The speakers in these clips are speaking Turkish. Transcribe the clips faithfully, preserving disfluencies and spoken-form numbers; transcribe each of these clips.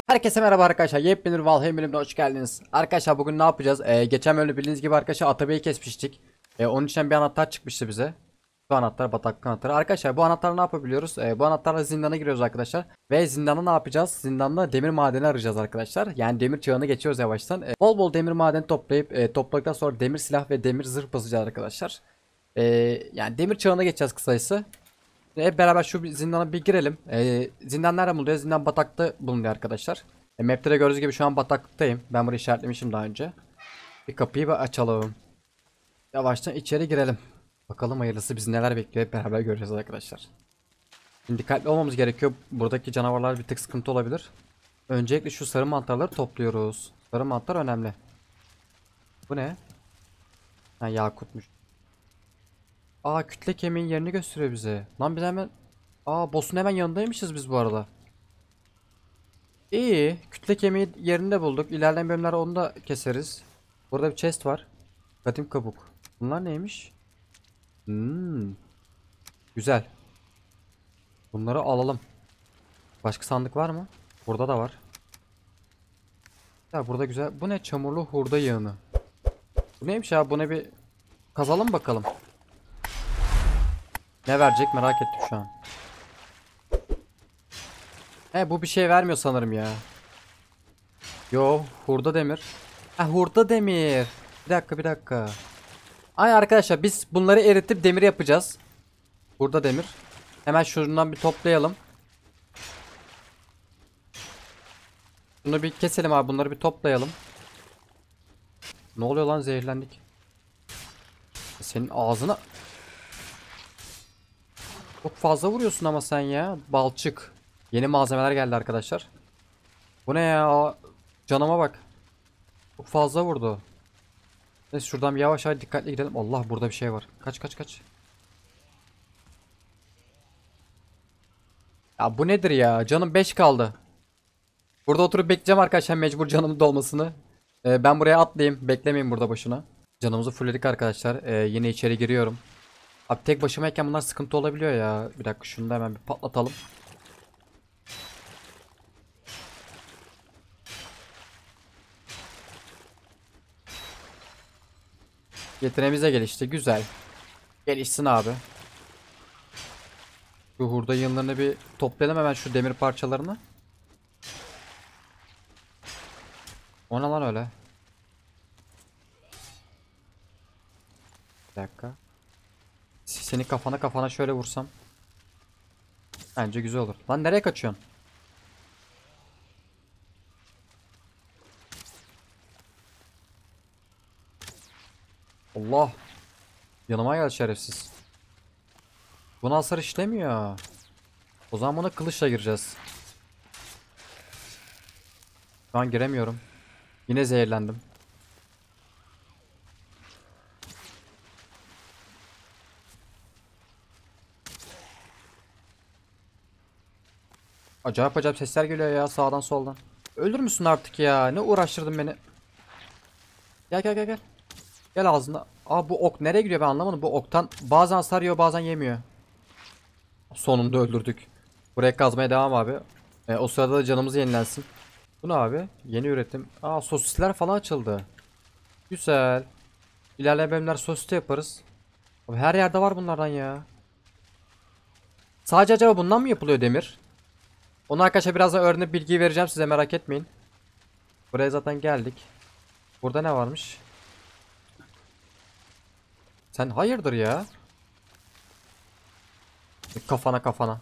Herkese merhaba arkadaşlar. Yepyeni bir Valheim bölümüne hoş geldiniz. Arkadaşlar bugün ne yapacağız? Ee, geçen bölümde bildiğiniz gibi arkadaşlar Atabey'i kesmiştik. Ee, onun için bir anahtar çıkmıştı bize. Bu anahtar bataklık anahtarı. Arkadaşlar bu anahtarla ne yapabiliyoruz? Ee, bu anahtarla zindana giriyoruz arkadaşlar. Ve zindanda ne yapacağız? Zindanda demir madeni arayacağız arkadaşlar. Yani demir çağını geçiyoruz yavaştan. Ee, bol bol demir madeni toplayıp e, topladıktan sonra demir silah ve demir zırh basacağız arkadaşlar. Ee, yani demir çağına geçeceğiz kısacası. Hep beraber şu bir zindana bir girelim. Ee, zindan nerede bulunuyor? Zindan batakta bulunuyor arkadaşlar. E, map'te de gördüğünüz gibi şu an bataklıktayım. Ben burayı işaretlemişim daha önce. Bir kapıyı bir açalım. Yavaştan içeri girelim. Bakalım hayırlısı bizi neler bekliyor, hep beraber göreceğiz arkadaşlar. Şimdi dikkatli olmamız gerekiyor. Buradaki canavarlar bir tık sıkıntı olabilir. Öncelikle şu sarı mantarları topluyoruz. Sarı mantar önemli. Bu ne? Ha, yakutmuş. Aa, kütle kemiğin yerini gösteriyor bize. Lan biz hemen... Aa, boss'un hemen yanındaymışız biz bu arada. İyi. Kütle kemiği yerinde bulduk. İlerleyen bölümlerde onu da keseriz. Burada bir chest var. Kadim kabuk. Bunlar neymiş? Hmm, güzel. Bunları alalım. Başka sandık var mı? Burada da var. Ya burada güzel. Bu ne? Çamurlu hurda yağını. Bu neymiş ya? Buna bir kazalım bakalım. Ne verecek merak ettim şu an. He, bu bir şey vermiyor sanırım ya. Yo, hurda demir. Ha, hurda demir. Bir dakika bir dakika. Ay arkadaşlar, biz bunları eritip demir yapacağız. Burada demir. Hemen şundan bir toplayalım. Bunu bir keselim abi, bunları bir toplayalım. Ne oluyor lan, zehirlendik. Senin ağzına çok fazla vuruyorsun ama sen ya. Balçık. Yeni malzemeler geldi arkadaşlar. Bu ne ya? Canıma bak. Çok fazla vurdu. Neyse şuradan bir yavaş yavaş dikkatli gidelim. Allah, burada bir şey var. Kaç kaç kaç. Ya bu nedir ya? Canım beş kaldı. Burada oturup bekleyeceğim arkadaşlar, mecbur canımın dolmasını. Ee, ben buraya atlayayım. Beklemeyin burada boşuna. Canımızı fullledik arkadaşlar. Ee, yine içeri giriyorum. Abi tek başımayken bunlar sıkıntı olabiliyor ya. Bir dakika, şunu da hemen bir patlatalım. Yeteneğimiz de gelişti. Güzel. Gelişsin abi. Şu hurda yığınlarını bir toplayalım hemen, şu demir parçalarını. O ne lan öyle? Bir dakika. Seni kafana kafana şöyle vursam. Bence güzel olur. Lan nereye kaçıyorsun? Allah. Yanıma gel şerefsiz. Buna hasar işlemiyor. O zaman buna kılıçla gireceğiz. Şu an giremiyorum. Yine zehirlendim. Acayip acayip sesler geliyor ya sağdan soldan. Ölür müsün artık ya? Ne uğraştırdın beni? Gel gel gel gel. Gel ağzına. Aa, bu ok nereye gidiyor, ben anlamadım. Bu oktan bazen sarıyor bazen yemiyor. Sonunda öldürdük. Buraya kazmaya devam abi. E, o sırada da canımız yenilensin. Bu ne abi? Yeni üretim. Aa, sosisler falan açıldı. Güzel. İlerleyen bölümler sosiste yaparız. Abi her yerde var bunlardan ya. Sadece acaba bundan mı yapılıyor demir? Onu arkadaşlar birazdan öğrenip bilgi vereceğim size, merak etmeyin. Buraya zaten geldik. Burada ne varmış? Sen hayırdır ya? Kafana kafana.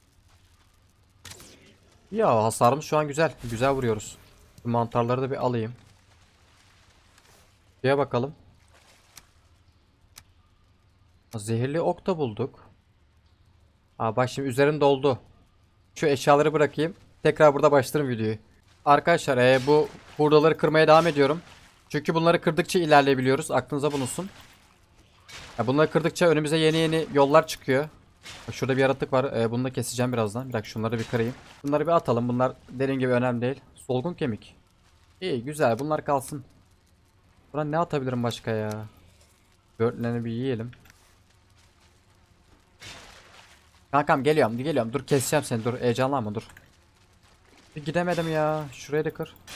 Ya hasarımız şu an güzel. Güzel vuruyoruz. Bu mantarları da bir alayım. Şuraya bakalım. Zehirli ok da bulduk. Aa, bak şimdi üzerim doldu. Şu eşyaları bırakayım. Tekrar burada başlarım videoyu. Arkadaşlar ee, bu hurdaları kırmaya devam ediyorum. Çünkü bunları kırdıkça ilerleyebiliyoruz. Aklınıza bulunsun. Ya bunları kırdıkça önümüze yeni yeni yollar çıkıyor. Bak şurada bir yaratık var. Ee, bunu da keseceğim birazdan. Bir dakika, şunları bir kırayım. Bunları bir atalım. Bunlar dediğim gibi önemli değil. Solgun kemik. İyi, güzel. Bunlar kalsın. Buna ne atabilirim başka ya? Börtlerini bir yiyelim. Kankam geliyorum. Geliyorum. Dur keseceğim seni. Dur. Heyecanlanma dur. Bir gidemedim ya. Şurayı da kır.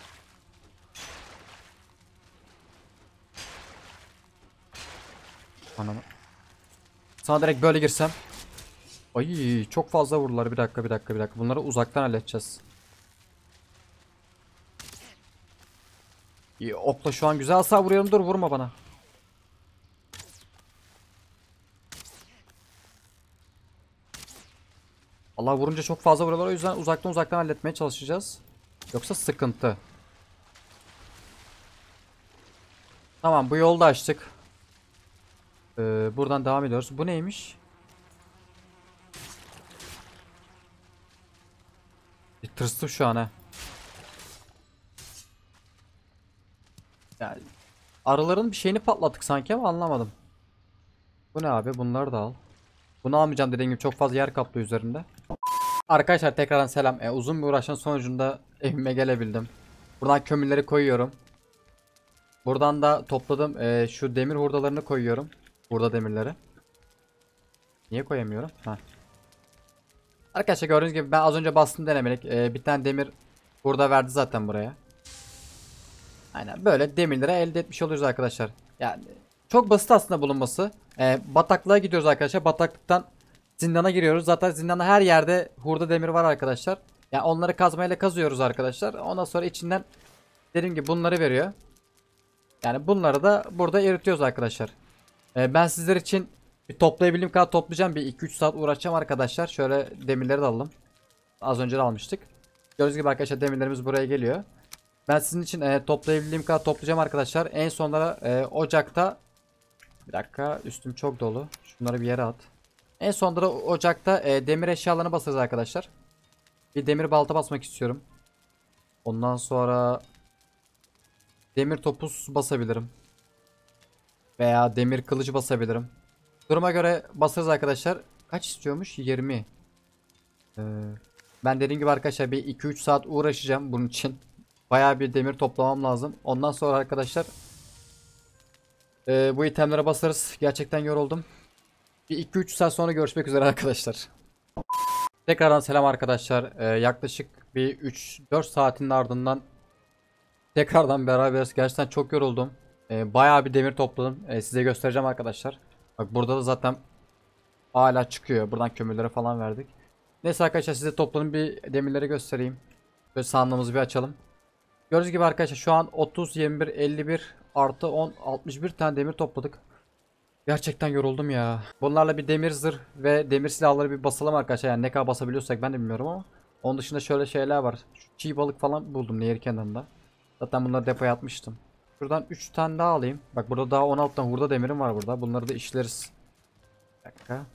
Anam. Sana direkt böyle girsem. Ay çok fazla vurdular. Bir dakika bir dakika bir dakika. Bunları uzaktan halledeceğiz. İyi, okla şu an güzel hasar vuruyorum. Dur vurma bana. Allah vurunca çok fazla vuruyorlar. O yüzden uzaktan uzaktan halletmeye çalışacağız. Yoksa sıkıntı. Tamam bu yolda açtık. Ee, buradan devam ediyoruz. Bu neymiş? Bir tırstım şu an ha. Yani arıların bir şeyini patlattık sanki ama anlamadım. Bu ne abi? Bunları da al. Bunu almayacağım dediğim gibi çok fazla yer kaplıyor üzerinde. Arkadaşlar tekrardan selam. E, uzun bir uğraşın sonucunda evime gelebildim. Buradan kömürleri koyuyorum. Buradan da topladım e, şu demir hurdalarını koyuyorum. Hurda demirleri. Niye koyamıyorum? Ha. Arkadaşlar gördüğünüz gibi ben az önce bastım denemelik. E, bir tane demir hurda verdi zaten buraya. Aynen böyle demirleri elde etmiş oluyoruz arkadaşlar. Yani çok basit aslında bulunması. E, bataklığa gidiyoruz arkadaşlar. Bataklıktan zindana giriyoruz. Zaten zindana her yerde hurda demir var arkadaşlar. Yani onları kazmayla kazıyoruz arkadaşlar. Ondan sonra içinden dediğim gibi bunları veriyor. Yani bunları da burada eritiyoruz arkadaşlar. Ee, ben sizler için bir toplayabildiğim kadar toplayacağım. Bir iki üç saat uğraşacağım arkadaşlar. Şöyle demirleri de alalım. Az önce de almıştık. Gördüğünüz gibi arkadaşlar demirlerimiz buraya geliyor. Ben sizin için e, toplayabildiğim kadar toplayacağım arkadaşlar. En sonlara e, ocakta bir dakika üstüm çok dolu. Şunları bir yere at. En sonunda ocakta e, demir eşyalarını basarız arkadaşlar. Bir demir balta basmak istiyorum. Ondan sonra demir topuz basabilirim. Veya demir kılıcı basabilirim. Duruma göre basarız arkadaşlar. Kaç istiyormuş? yirmi. Ee, ben dediğim gibi arkadaşlar bir iki üç saat uğraşacağım bunun için. Bayağı bir demir toplamam lazım. Ondan sonra arkadaşlar e, bu itemlere basarız. Gerçekten yoruldum. Bir iki üç saat sonra görüşmek üzere arkadaşlar. Tekrardan selam arkadaşlar. Ee, yaklaşık bir üç dört saatin ardından tekrardan beraberiz. Gerçekten çok yoruldum. Ee, bayağı bir demir topladım. Ee, size göstereceğim arkadaşlar. Bak burada da zaten hala çıkıyor. Buradan kömürleri falan verdik. Neyse arkadaşlar size topladığım bir demirleri göstereyim. Böyle sandığımızı bir açalım. Gördüğünüz gibi arkadaşlar şu an otuz, yirmi bir, elli bir artı on, altmış bir tane demir topladık. Gerçekten yoruldum ya. Bunlarla bir demir zırh ve demir silahları bir basalım arkadaşlar. Yani ne kadar basabiliyorsak ben de bilmiyorum ama. Onun dışında şöyle şeyler var. Şu çiğ balık falan buldum nehir kenarında. Zaten bunları depoya atmıştım. Şuradan üç tane daha alayım. Bak burada daha on altı tane hurda demirim var burada. Bunları da işleriz. Bir dakika.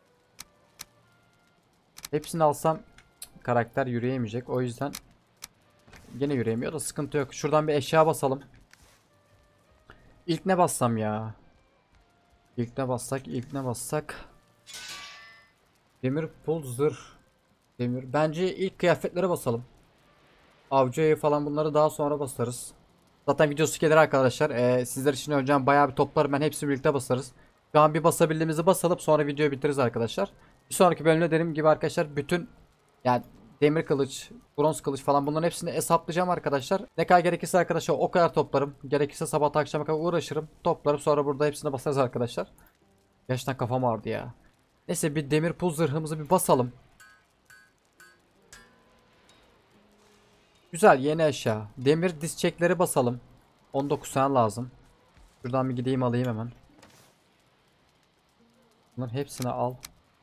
Hepsini alsam karakter yürüyemeyecek. O yüzden yine yürüyemiyor da sıkıntı yok. Şuradan bir eşya basalım. İlk ne bassam ya? İlk ne bassak? İlk ne bassak? Demir pul zırh. Demir. Bence ilk kıyafetlere basalım. Avcıya falan bunları daha sonra basarız. Zaten videosu gelir arkadaşlar. Ee, sizler için önce bayağı bir toplar. Ben hepsini birlikte basarız. Şu an bir basabildiğimizi basalım. Sonra videoyu bitiririz arkadaşlar. Bir sonraki bölümde dediğim gibi arkadaşlar bütün yani demir kılıç, bronz kılıç falan bunların hepsini hesaplayacağım arkadaşlar. Ne kadar gerekirse arkadaşlar o kadar toplarım. Gerekirse sabah akşama kadar uğraşırım. Toplarım sonra burada hepsine basarız arkadaşlar. Gerçekten kafam ağrıdı ya. Neyse bir demir pul zırhımızı bir basalım. Güzel yeni eşya. Demir diz çekleri basalım. on dokuz tane lazım. Şuradan bir gideyim alayım hemen. Bunların hepsini al.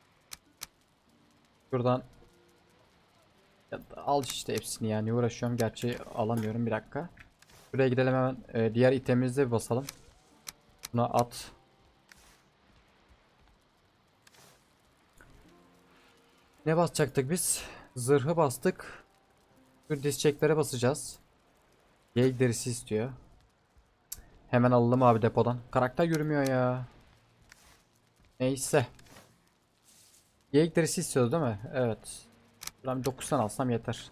Şuradan ya al işte hepsini yani uğraşıyorum. Gerçi alamıyorum bir dakika. Şuraya gidelim hemen. Ee, diğer itemimizi bir basalım. Buna at. Ne basacaktık biz? Zırhı bastık. Şu diz çeklere basacağız. Geyik derisi istiyor. Hemen alalım abi depodan. Karakter yürümüyor ya. Neyse. Geyik derisi istiyordu değil mi? Evet. Ben dokuz tane alsam yeter.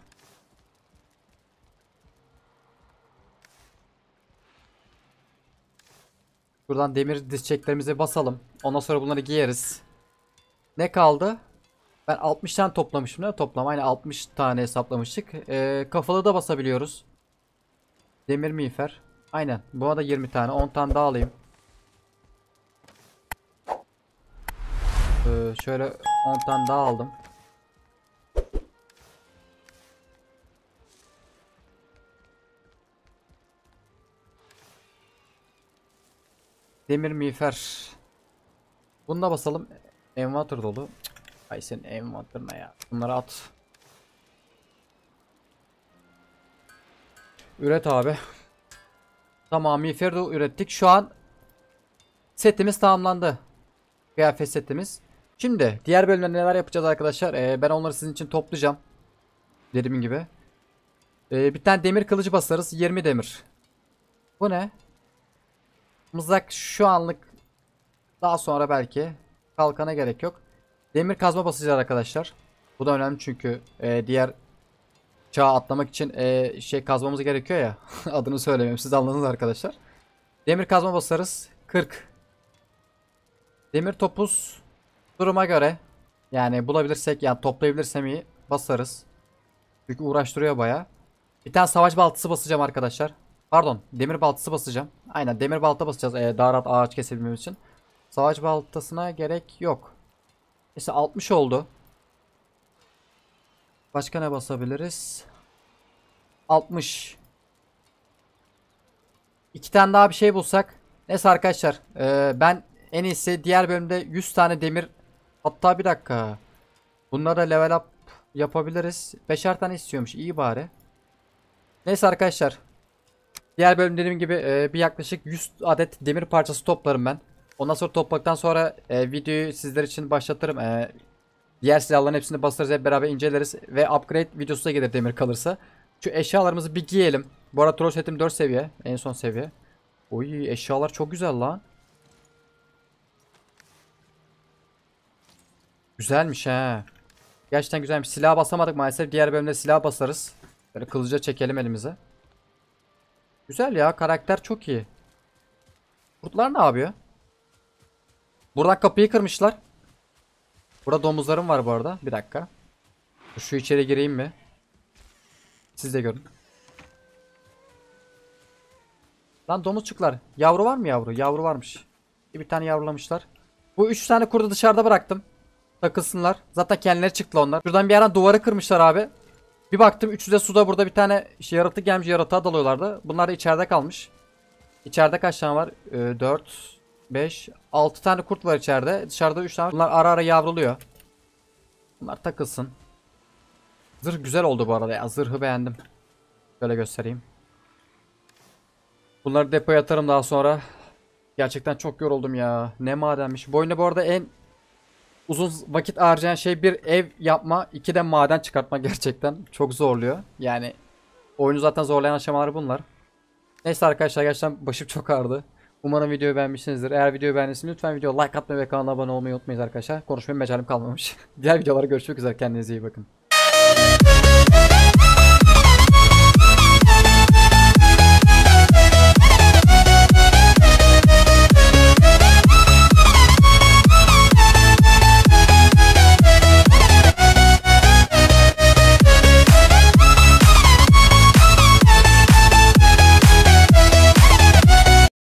Buradan demir diz çeklerimize basalım. Ondan sonra bunları giyeriz. Ne kaldı? Ben altmış tane toplamışım da toplam aynı altmış tane hesaplamıştık. Ee, kafalı da basabiliyoruz. Demir miğfer. Aynen. Buna da yirmi tane. on tane daha alayım. Ee, şöyle on tane daha aldım. Demir miğfer. Bunu da basalım. Envanter dolu. Ay senin envanter ne ya? Bunları at. Üret abi. Tamam, miğferi de ürettik. Şu an setimiz tamamlandı. Kıyafet setimiz. Şimdi diğer bölümde neler yapacağız arkadaşlar? Ee, ben onları sizin için toplayacağım. Dediğim gibi. Ee, bir tane demir kılıcı basarız. yirmi demir. Bu ne? Mızrak şu anlık, daha sonra belki. Kalkana gerek yok. Demir kazma basacağız arkadaşlar. Bu da önemli çünkü e, diğer çağa atlamak için e, şey kazmamız gerekiyor ya. Adını söylemiyorum. Siz anladınız arkadaşlar. Demir kazma basarız. kırk. Demir topuz duruma göre, yani bulabilirsek, yani toplayabilirsem iyi basarız. Çünkü uğraştırıyor baya. Bir tane savaş baltası basacağım arkadaşlar. Pardon, demir baltası basacağım. Aynen, demir balta basacağız ee, daha rahat ağaç kesebilmemiz için. Savaş baltasına gerek yok. İşte altmış oldu. Başka ne basabiliriz? altmış. İki tane daha bir şey bulsak. Neyse arkadaşlar. Ee, ben en iyisi diğer bölümde yüz tane demir. Hatta bir dakika. Bunları da level up yapabiliriz. beşer tane istiyormuş. İyi bari. Neyse arkadaşlar. Diğer bölüm dediğim gibi e, bir yaklaşık yüz adet demir parçası toplarım ben. Ondan sonra topladıktan sonra e, videoyu sizler için başlatırım. E, diğer silahların hepsini basarız, hep beraber inceleriz. Ve upgrade videosu da gelir demir kalırsa. Şu eşyalarımızı bir giyelim. Bu arada troll setim dört seviye. En son seviye. Oy, eşyalar çok güzel lan. Güzelmiş he. Gerçekten güzelmiş. Silah basamadık maalesef. Diğer bölümde silah basarız. Böyle kılıca çekelim elimize. Güzel ya. Karakter çok iyi. Kurtlar ne yapıyor? Buradan kapıyı kırmışlar. Burada domuzlarım var bu arada. Bir dakika. Şu içeri gireyim mi? Siz de görün. Lan domuzçuklar. Yavru var mı yavru? Yavru varmış. Bir tane yavrulamışlar. Bu üç tane kurdu dışarıda bıraktım. Takılsınlar. Zaten kendileri çıktı onlar. Şuradan bir ara duvarı kırmışlar abi. Bir baktım üçü de suda, burada bir tane şey, yaratık gelmiş, yaratığa dalıyorlardı. Bunlar da içeride kalmış. İçeride kaç tane var? Ee, dört, beş, altı tane kurt var içeride. Dışarıda üç tane. Bunlar ara ara yavruluyor. Bunlar takılsın. Zırh güzel oldu bu arada ya. Zırhı beğendim. Şöyle göstereyim. Bunları depoya atarım daha sonra. Gerçekten çok yoruldum ya. Ne madenmiş. Bu oyunda bu arada en uzun vakit harcayan şey bir ev yapma, iki de maden çıkartma, gerçekten çok zorluyor. Yani oyunu zaten zorlayan aşamalar bunlar. Neyse arkadaşlar, gerçekten başım çok ağrıdı. Umarım videoyu beğenmişsinizdir. Eğer videoyu beğendiyseniz lütfen videoya like atmayı ve kanala abone olmayı unutmayın arkadaşlar. Konuşmaya mecalim kalmamış. Diğer videolara görüşmek üzere. Kendinize iyi bakın.